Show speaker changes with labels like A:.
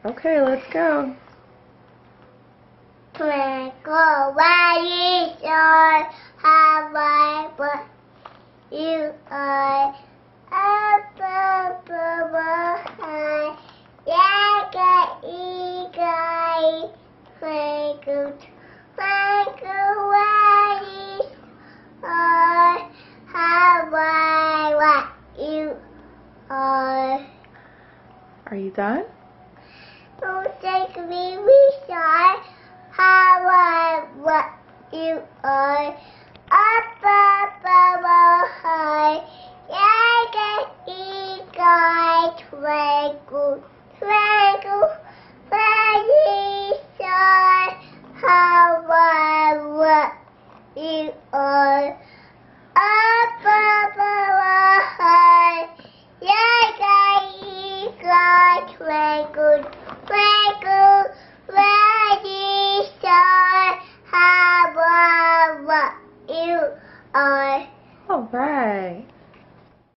A: Okay, let's go.
B: Twinkle where you are, how bright you are. Up above high, like an eagle. Twinkle, twinkle where you are, how bright you are.
A: Are you done?
B: Don't take me, we shine. How what you are. Up above high, like an eagle. Twinkle, twinkle, where you shine. How what you are. Up above high, like an eagle. Twinkle, twinkle, where you shine. How what you are.
A: All right.